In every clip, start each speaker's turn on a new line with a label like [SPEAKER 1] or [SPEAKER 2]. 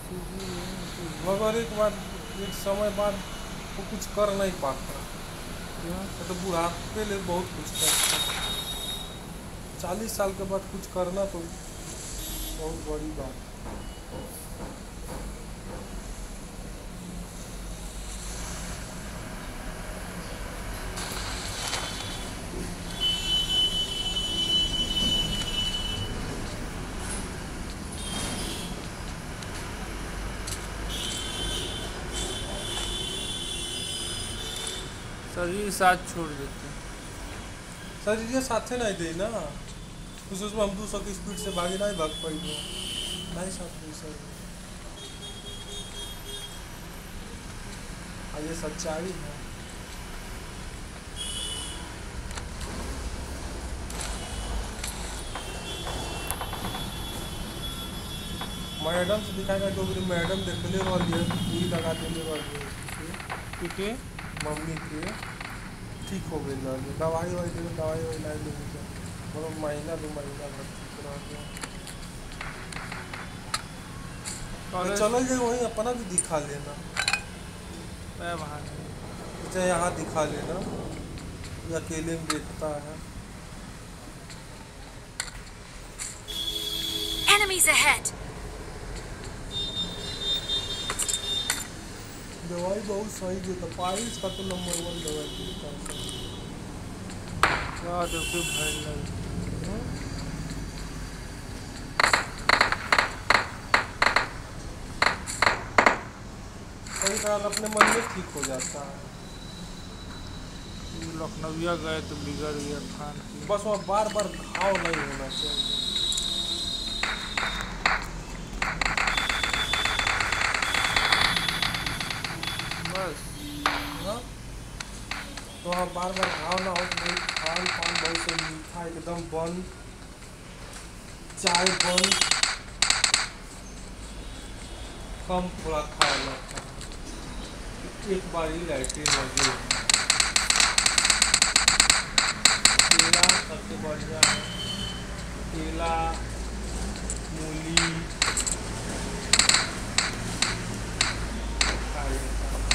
[SPEAKER 1] मगर एक बार एक समय बाद वो कुछ कर नहीं पाता। तो बुढ़ापे ले बहुत कुछ करता है। 40 साल के बाद कुछ करना तो बहुत बड़ी बात है।
[SPEAKER 2] शरीर साथ छोड़ देते हैं।
[SPEAKER 1] शरीर ये साथे नहीं दे ना, कुछ उसमें हम 200 की स्पीड से भागे नहीं भाग पाई नहीं साथ दे सर। ये सच्चाई है। मैडम से दिखाएगा तो मेरी मैडम देख ले और ये पूरी लगा देने वाली
[SPEAKER 2] ठीक है।
[SPEAKER 1] मम्मी के ठीक हो गई लगे दवाई वाई दे दवाई वाई लाई लेंगे मतलब महीना 2 महीना भर ठीक रह गया। तो चलो ये वहीं अपना भी दिखा लेना, चाहे यहाँ दिखा लेना, ये अकेले में देखता है।
[SPEAKER 3] Enemies ahead.
[SPEAKER 1] दवाई बहुत सही देता, पाइल्स का तो नंबर 1 दवाई देता है। कई बार अपने मन में ठीक हो जाता है।
[SPEAKER 2] लखनऊ गए तो बिगड़ गया खान की।
[SPEAKER 1] बस वहाँ बार बार घाव नहीं होना चाहिए।
[SPEAKER 2] बस
[SPEAKER 1] हाँ तो वहाँ बार बार घाव ना हो तो खान पान बहुत से मीठा एकदम बंद, चाय बंद, कम थोड़ा खाया जाता है। एक बार ही लाइटें लगी। केला सबसे बढ़िया है, केला मूली खा लेता है।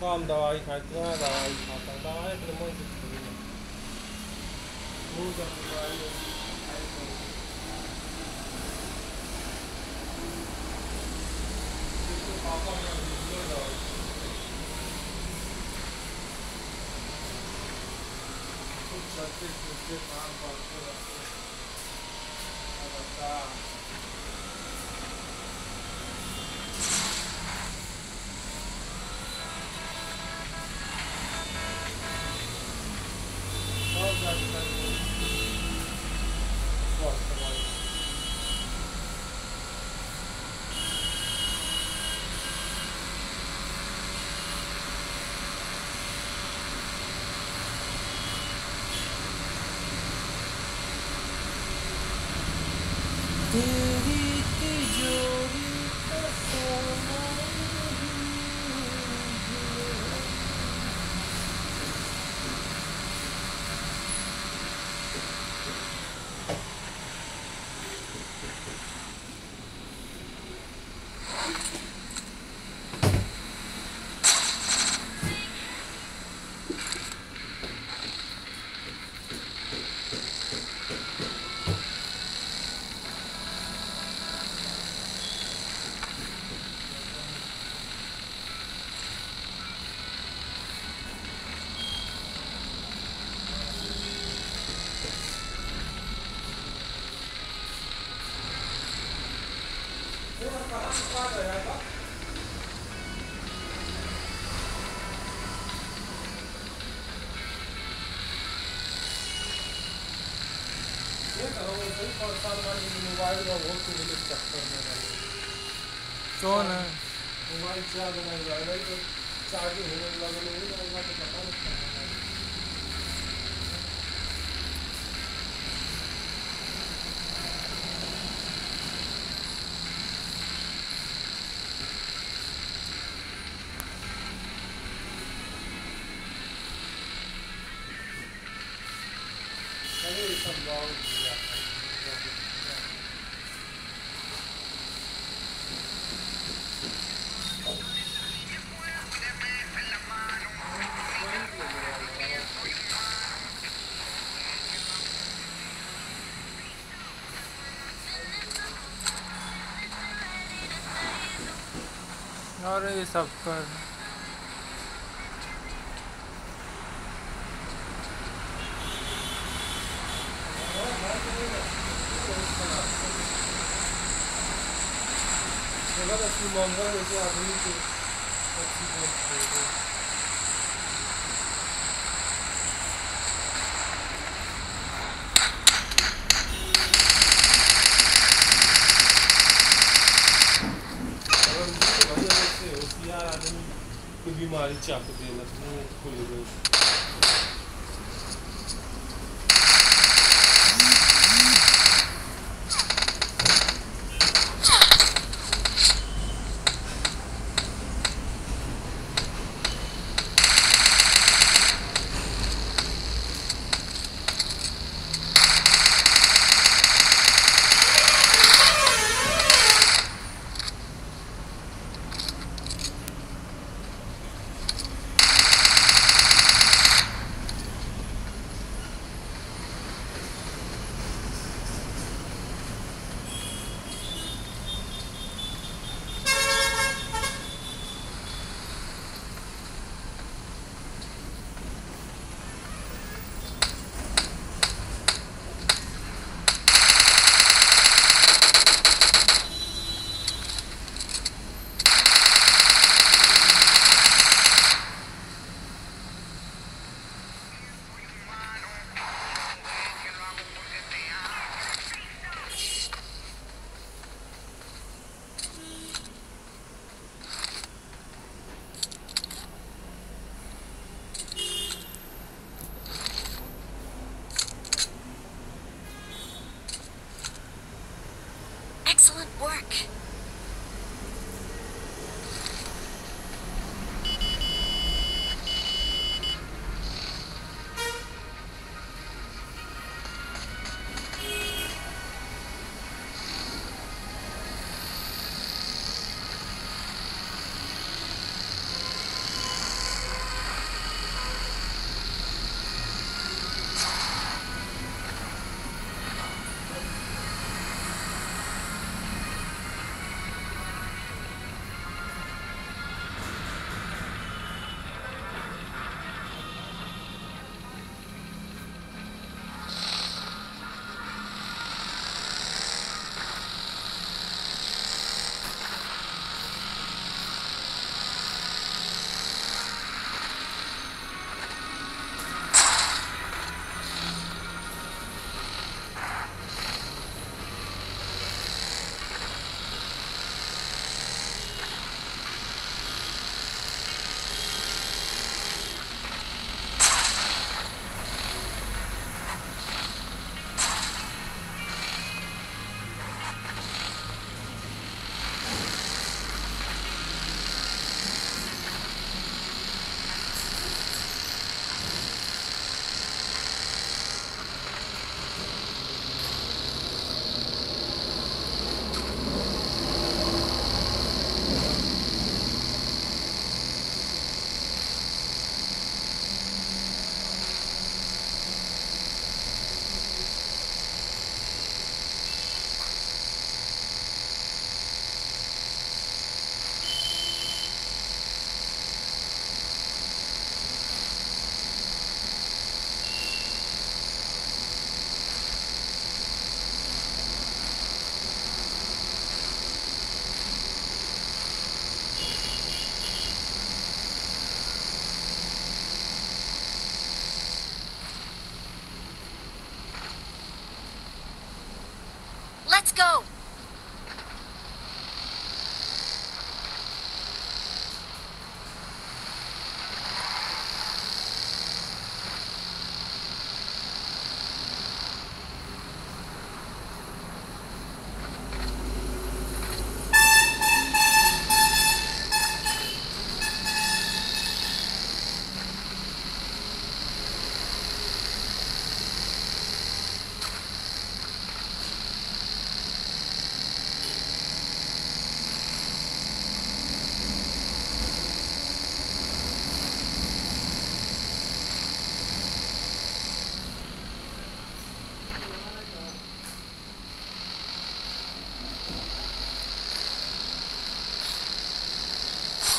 [SPEAKER 1] कम दवाई खाती है, दवाई खाता है, दवाई अपने मन से छोड़ी ना। मुँह जब दवाई खाई तो इसको पापा ने वीडियो दवाई कुछ चलते फिरते काम करते रहते बता सब जाकर स्वस्थ हमारे तेरी तिजोरी का सोना मोबाइल का बहुत मुझे चक्कर में
[SPEAKER 2] कौन है?
[SPEAKER 1] मोबाइल चार्ज नहीं रहेगा तो चार्जिंग होने लगे नहीं रहेगा तो पता नहीं अरे सब बहुत
[SPEAKER 2] और ये सब कर
[SPEAKER 1] मंगल जैसे आदमी के अच्छी होशियार आदमी की बीमारी चाप देना मुँह खुल गई
[SPEAKER 3] Excellent work.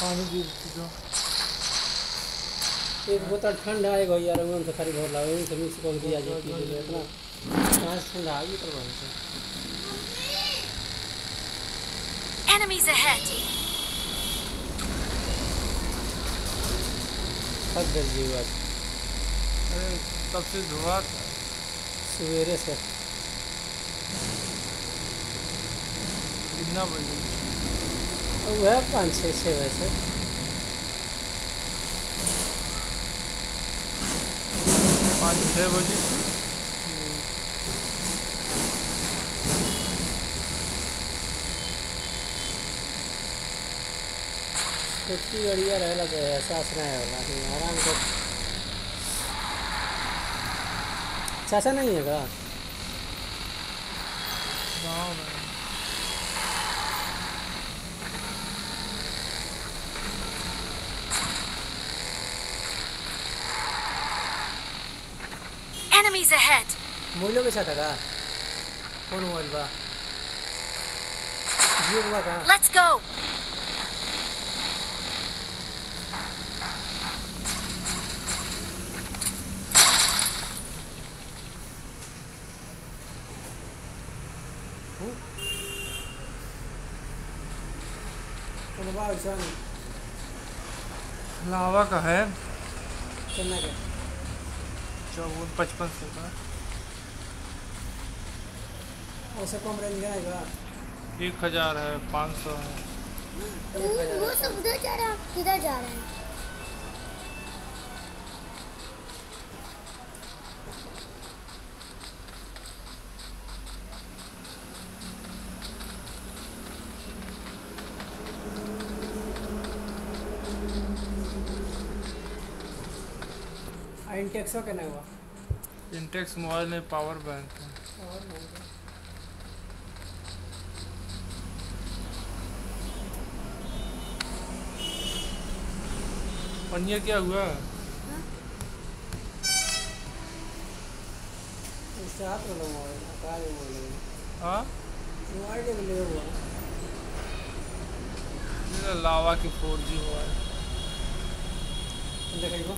[SPEAKER 2] पानी गिरती तो
[SPEAKER 3] एक बोतल ठंडा है यार उन से खरीद होला उन से मिक्स कर दिया जो पी ले इतना कहां से ठंडा आ गई तो बन से
[SPEAKER 4] Enemies ahead.
[SPEAKER 3] सब जल गई बात
[SPEAKER 2] अरे तब से धुआ था
[SPEAKER 3] सवेरे से
[SPEAKER 2] कितना बजे
[SPEAKER 3] वह 5-6 वैसे
[SPEAKER 2] 5-6 बजे
[SPEAKER 3] छुट्टी बढ़िया रहेला तो एहसास नहीं होला कि आराम कर चाचा नहीं है का
[SPEAKER 2] गाँव में
[SPEAKER 4] Enemies ahead.
[SPEAKER 3] मोबाइलों के साथ है का कौन मोबाइल बा जियो बा का
[SPEAKER 4] Let's go.
[SPEAKER 3] कौन बा ऐसा
[SPEAKER 2] लावा का है
[SPEAKER 3] चलना के
[SPEAKER 2] 54-55 से का
[SPEAKER 3] ऐसे कम रेंज का है का
[SPEAKER 2] 1000 है 500 है
[SPEAKER 5] वो सब उधर जा रहा है किधर जा रहे हैं
[SPEAKER 3] इंटेक्स के ना हुआ
[SPEAKER 2] इंटेक्स मोबाइल में पावर बैंक है
[SPEAKER 3] और नहीं
[SPEAKER 2] और ये क्या हुआ
[SPEAKER 3] इससे हाथ में मोबाइल आकार में मोबाइल
[SPEAKER 2] हाँ
[SPEAKER 3] मोबाइल में ले हुआ
[SPEAKER 2] ये लावा की 4G मोबाइल
[SPEAKER 3] देखो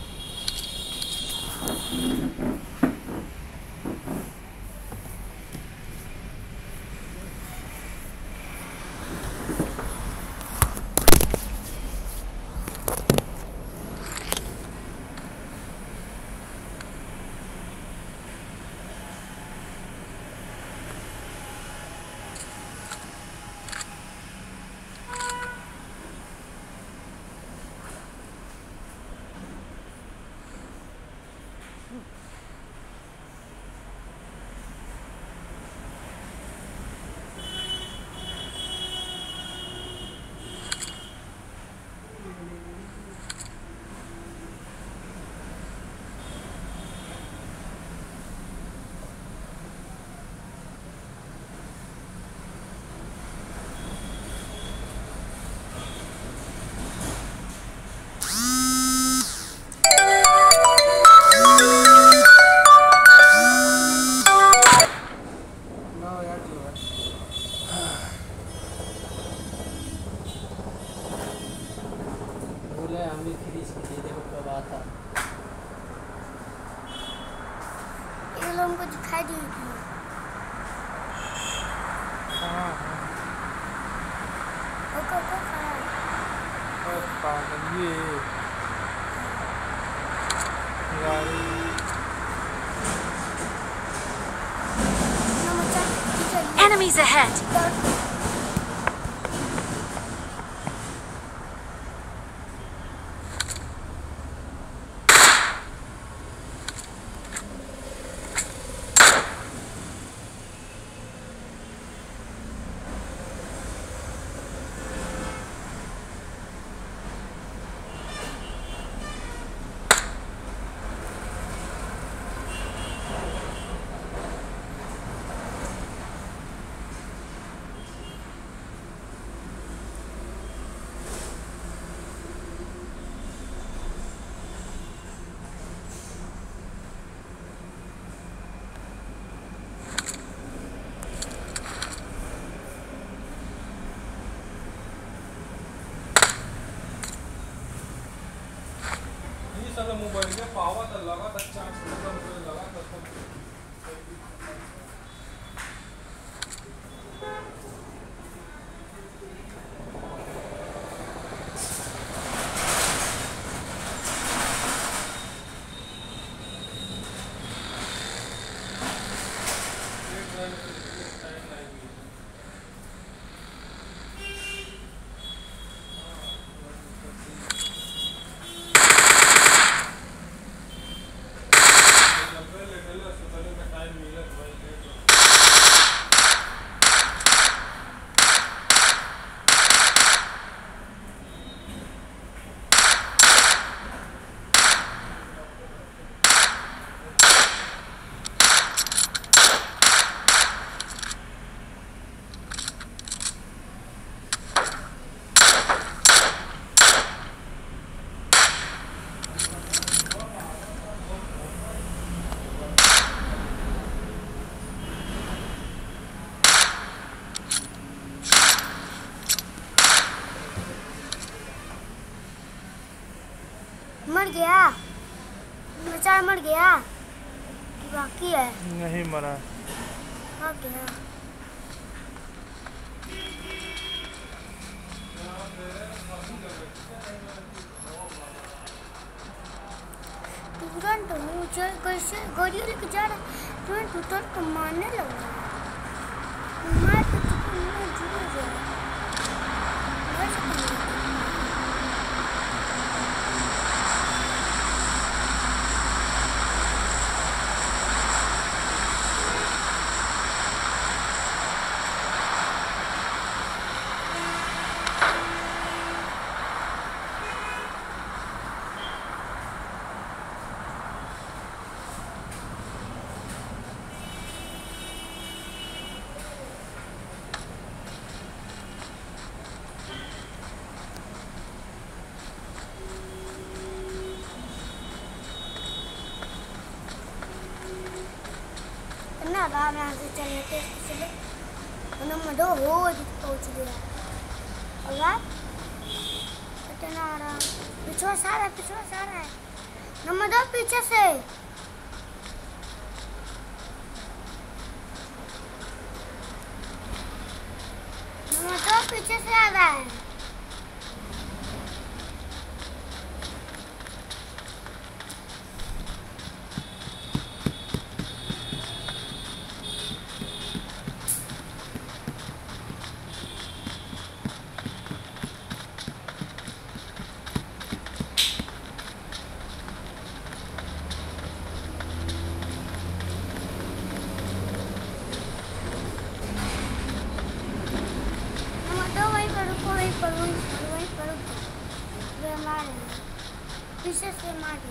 [SPEAKER 5] ये लोगों को दिखाई दी
[SPEAKER 2] हाँ
[SPEAKER 5] ओको खड़ा है
[SPEAKER 2] और पागल ये गाड़ी
[SPEAKER 4] Enemies ahead.
[SPEAKER 1] बढ़ गया पावा तो लगा था 400 रुपये लगा था तो
[SPEAKER 5] मर गया बच्चा मर गया कि बाकी है
[SPEAKER 2] नहीं मरा।
[SPEAKER 5] भाग गया तुरंत मुझे कैसे गाड़ी लेके जा रहा तुरंत उतर तो मारने लगा मार तो जुड़ गया ना आराम से चलते चले नंबर 2 हो पहुंच गया और इतना आराम पिछवा सारा है नंबर 2 पीछे से नंबर 2 पीछे से आ रहा है वहीं पर वे मारे पीछे से मारे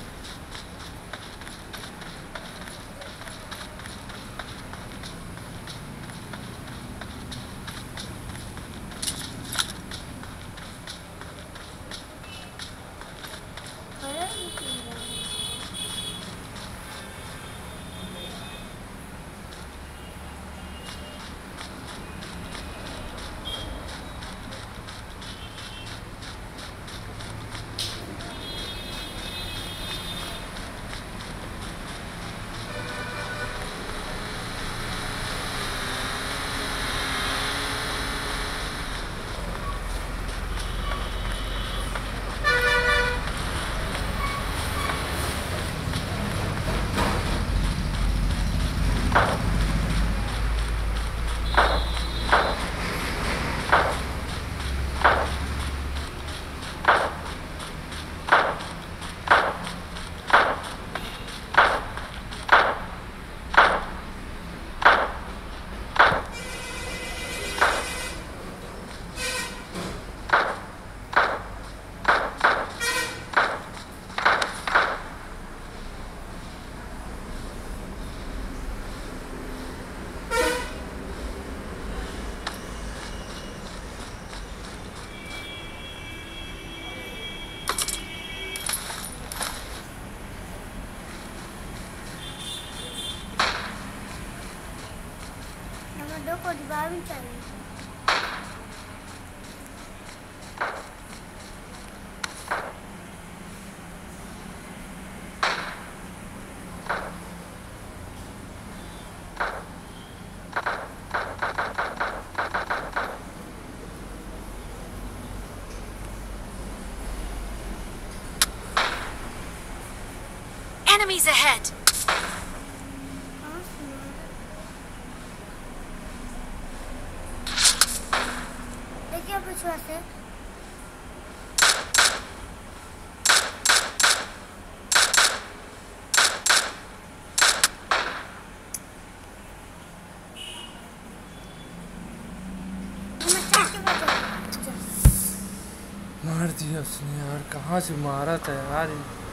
[SPEAKER 5] को दबाव चाहिए
[SPEAKER 4] Enemies ahead!
[SPEAKER 5] कहाँ से मारा? देखिए पिछुआ से
[SPEAKER 2] मार दिया उसने यार, कहाँ से मारा था यार।